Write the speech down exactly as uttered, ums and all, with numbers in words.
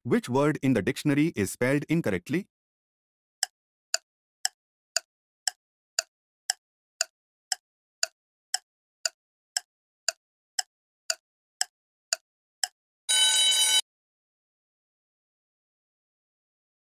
Which word in the dictionary is spelled incorrectly?